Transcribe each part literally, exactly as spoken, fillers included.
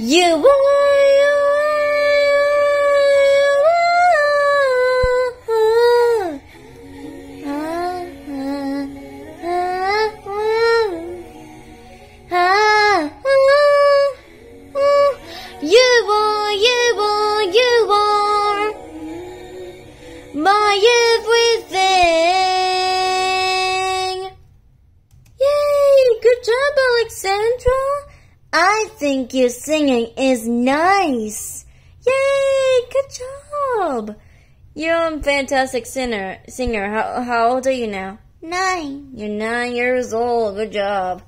You are, you are, you are, you are my everything. Yay, good job, Alexandra. I think your singing is nice. Yay, good job. You're a fantastic singer. Singer. How, how old are you now? Nine. You're nine years old. Good job.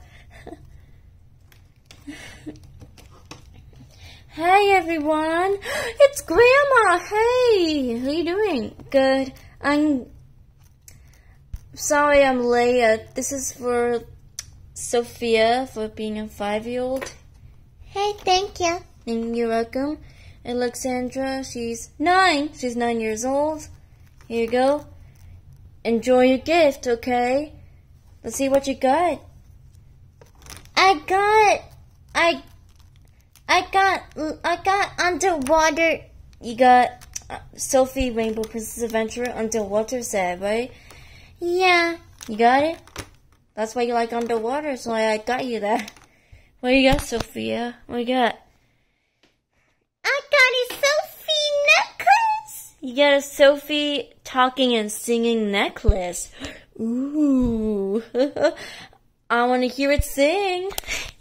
Hey, everyone. It's Grandma. Hey, how you doing? Good. I'm sorry I'm late. This is for Sophia for being a five-year-old. Hey, thank you. And you're welcome. Alexandra, she's nine. She's nine years old. Here you go. Enjoy your gift, okay? Let's see what you got. I got, I, I got, I got underwater. You got uh, Sophie Rainbow Princess Adventure underwater set, right? Yeah. You got it? That's why you like underwater, so I got you that. What you got, Sophia? What you got? I got a Sophie necklace! You got a Sophie talking and singing necklace. Ooh. I want to hear it sing.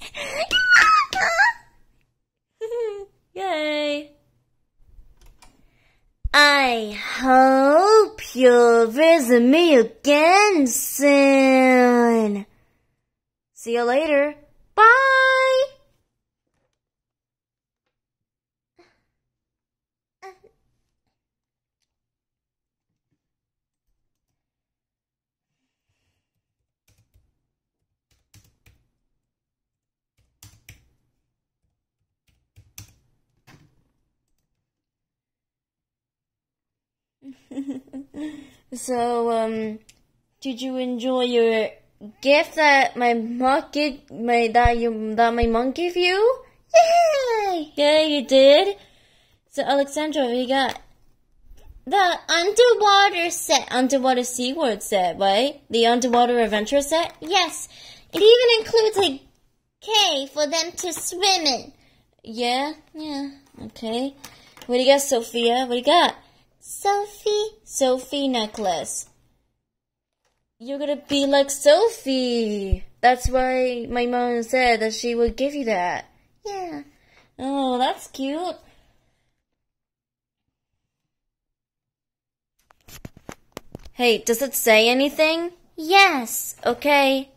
Yay. I hope you'll visit me again soon. See you later. Bye. So, um, did you enjoy your gift that my mom gave, my, that you, that my mom gave you? Yay! Yeah, you did. So, Alexandra, what you got? The underwater set, underwater SeaWorld set, right? The underwater adventure set? Yes. It even includes a cave for them to swim in. Yeah? Yeah. Okay. What do you got, Sophia? What do you got? Sophie. Sophie necklace. You're gonna be like Sophie. That's why my mom said that she would give you that. Yeah. Oh, that's cute. Hey, does it say anything? Yes. Okay.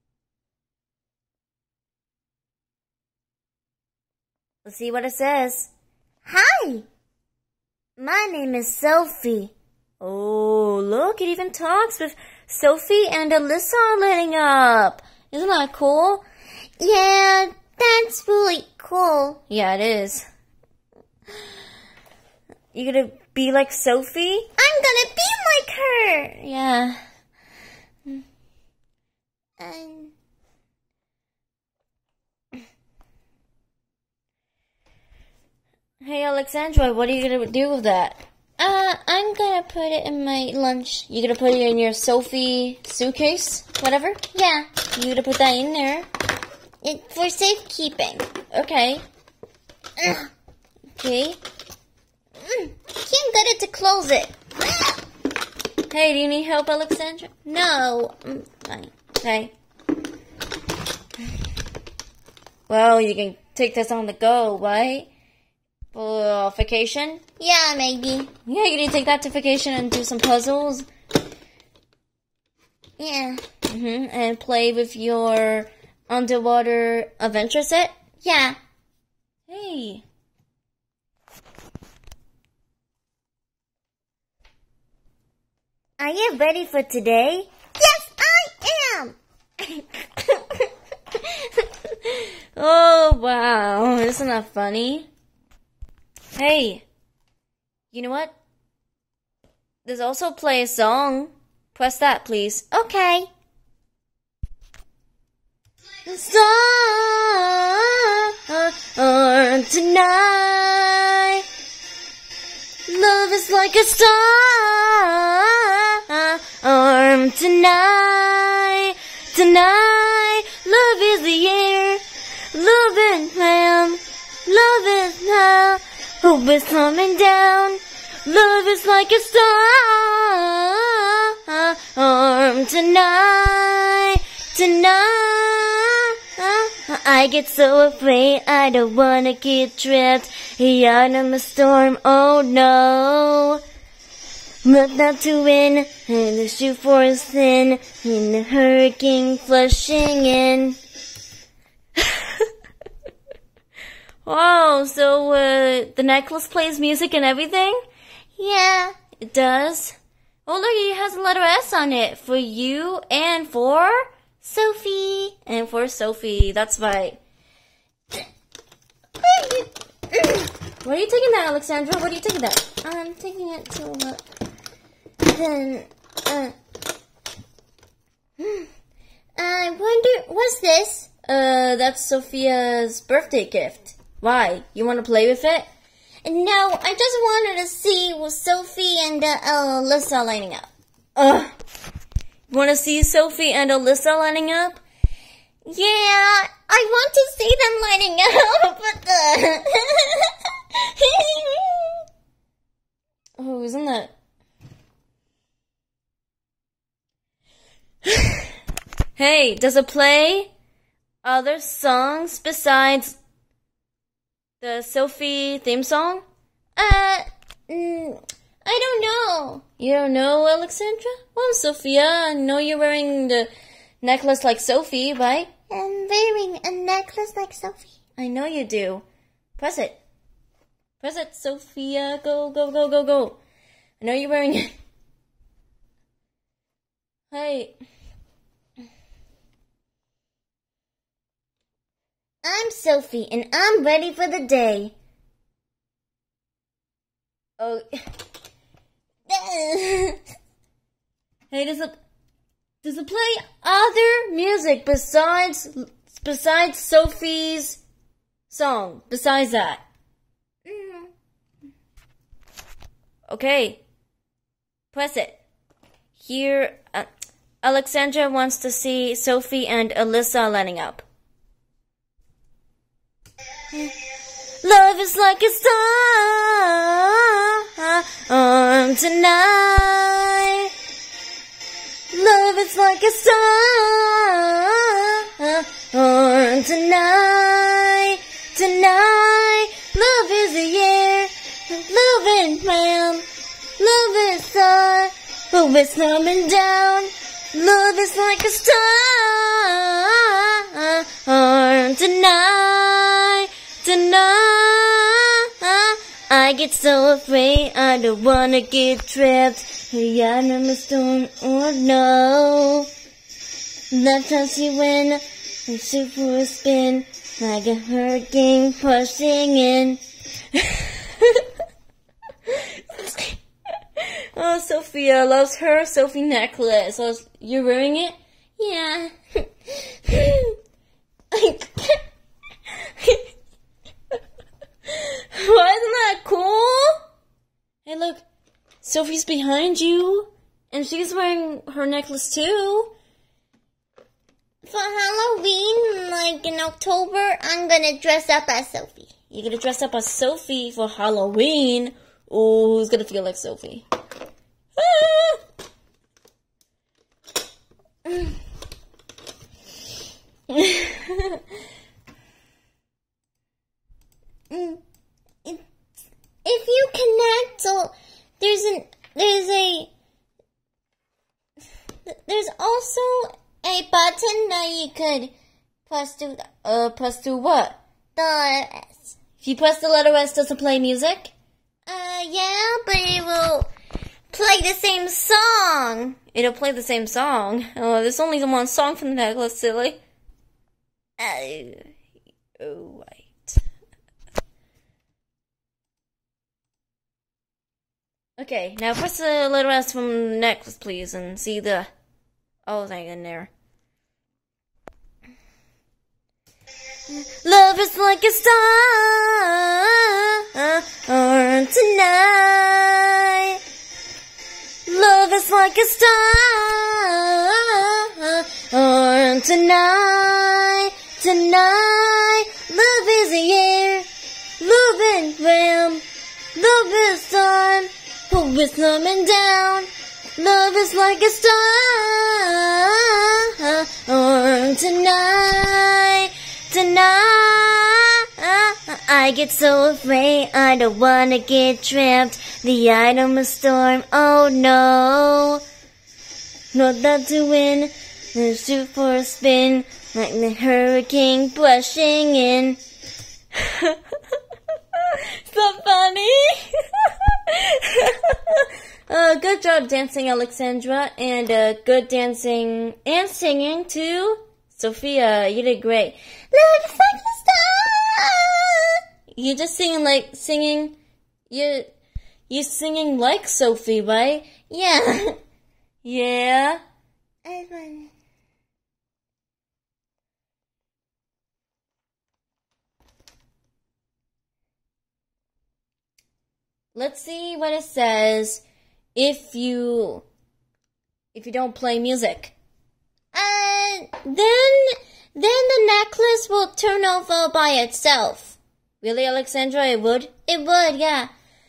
Let's see what it says. Hi. My name is Sophie. Oh, look, it even talks with Sophie and Alyssa lighting up. Isn't that cool? Yeah, that's really cool. Yeah, it is. You gonna be like Sophie? I'm gonna be like her. Yeah. Um. Hey, Alexandra, what are you gonna do with that? Uh, I'm gonna put it in my lunch. You gonna put it in your Sophie suitcase? Whatever? Yeah. You gonna put that in there? It, for safekeeping. Okay. Ugh. Okay. Mm, can't get it to close it. Hey, do you need help, Alexandra? No. Mm, fine. Okay. Well, you can take this on the go, right? For vacation? Yeah, maybe. Yeah, you need to take that to vacation and do some puzzles. Yeah. Mm-hmm. And play with your underwater adventure set? Yeah. Hey. Are you ready for today? Yes, I am! Oh, wow. Isn't that funny? Hey, you know what? There's also play a song. Press that, please. Okay. Star tonight. Love is like a star tonight. Tonight, love is the air. Love is now. Love is now. Hope is coming down. Love is like a star tonight. Tonight, I get so afraid I don't wanna get trapped out in the storm. Oh no, but not to win, and the shoe for is thin, and the hurricane flushing in. Oh, so uh, the necklace plays music and everything? Yeah, it does. Oh look, it has a letter S on it for you and for Sophie. And for Sophie, that's right. What are you taking that, Alexandra? What are you taking that? I'm taking it to uh, then, uh, I wonder, what's this? Uh, that's Sophia's birthday gift. Why? You want to play with it? No, I just wanted to see with Sophie and uh, Alyssa lining up. Ugh. You want to see Sophie and Alyssa lining up? Yeah, I want to see them lining up, but the... Oh, isn't that... Hey, does it play other songs besides the Sophie theme song? Uh, mm, I don't know. You don't know, Alexandra? Well, Sophia, I know you're wearing the necklace like Sophie, right? I'm wearing a necklace like Sophie. I know you do. Press it. Press it, Sophia. Go, go, go, go, go. I know you're wearing it. Hey. I'm Sophie, and I'm ready for the day. Oh. Hey, does it, does it play other music besides, besides Sophie's song? Besides that? Mm. Okay. Press it. Here, uh, Alexandra wants to see Sophie and Alyssa lining up. Love is like a star um, tonight. Love is like a star um, tonight. Tonight, love is the air. Love is round. Love is star. Hope is coming down. Love is like a star um, tonight. Tonight, I get so afraid I don't wanna get trapped out in the storm. Oh no, that times you win and shoot for a spin like a hurricane pushing in. Oh, Sophia loves her Sophie necklace. Oh, you're wearing it? Yeah. Well, isn't that cool? Hey, look, Sophie's behind you, and she's wearing her necklace too. For Halloween, like in October, I'm gonna dress up as Sophie. You're gonna dress up as Sophie for Halloween? Oh, who's gonna feel like Sophie? Ah! If you connect, so there's an there's a there's also a button that you could press to uh press to what? The S. If you press the letter S, does it play music? Uh yeah, but it will play the same song. It'll play the same song. Oh, there's only the one song from the necklace, silly. Uh, oh, right. Okay, now press the letter S from the necklace, please, and see the oh thing in there. Love is like a star tonight. Love is like a star tonight. Tonight, love is the air. Love and ram. Love is sun. Pull wisdom and down. Love is like a star tonight. Tonight, I get so afraid, I don't wanna get trapped. The item of storm, oh no. Not that to win, let's shoot for a spin, like the hurricane brushing in. So funny. uh, good job dancing, Alexandra, and uh, good dancing and singing too. Sophia, you did great. Love is like a star. You just singing like singing. You you singing like Sophie, right? Yeah. Yeah. Let's see what it says if you if you don't play music. Uh, then, then the necklace will turn over by itself. Really, Alexandra? It would? It would, yeah.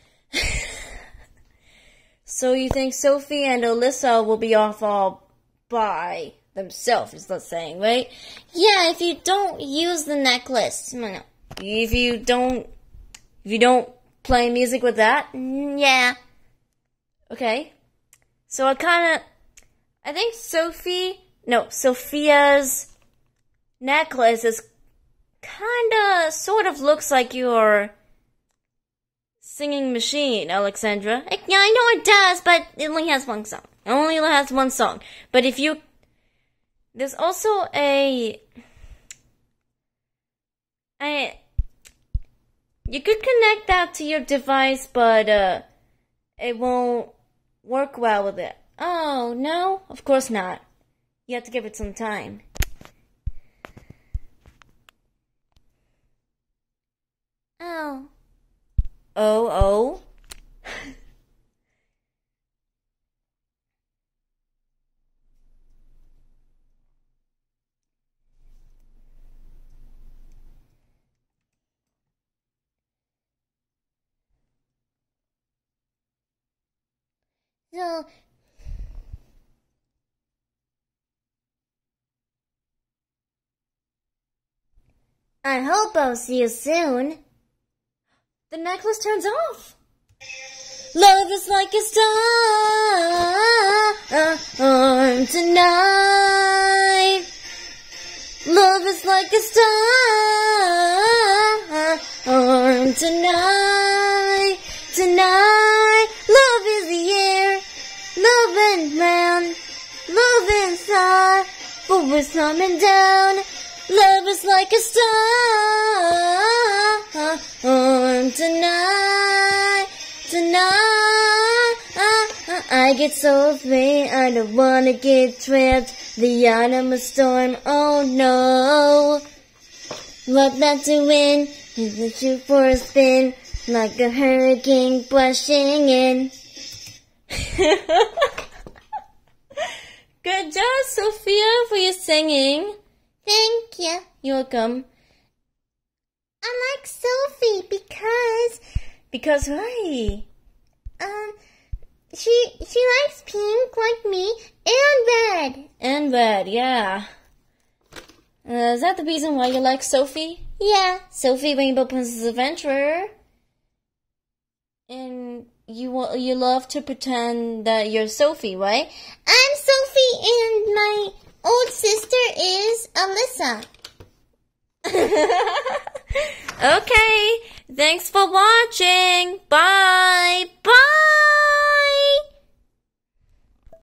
So you think Sophie and Alyssa will be off all by themselves, is that saying, right? Yeah, if you don't use the necklace. No, if you don't, if you don't play music with that, yeah. Okay. So I kind of, I think Sophie... No, Sophia's necklace is kinda, sort of looks like your singing machine, Alexandra. Yeah, I know it does, but it only has one song. It only has one song. But if you... There's also a... I... You could connect that to your device, but uh, it won't work well with it. Oh, no? Of course not. You have to give it some time. Oh. Oh, oh. So... I hope I'll see you soon. The necklace turns off. Love is like a star tonight. Love is like a star tonight. Tonight, love is the air. Love and round. Love and star. But we're coming down. Love is like a star tonight, tonight. I get so afraid, I don't wanna get trapped. The autumn of storm, oh no. What not to win is to shoot for a spin, like a hurricane brushing in. Good job, Sophia, for your singing. Thank you. You're welcome. I like Sophie because... Because why? Um, she she likes pink like me and red. And red, yeah. Uh, is that the reason why you like Sophie? Yeah, Sophie Rainbow Princess Adventurer. And you you love to pretend that you're Sophie, right? I'm Sophie and my old sister is Alyssa. Okay, thanks for watching. Bye. Bye.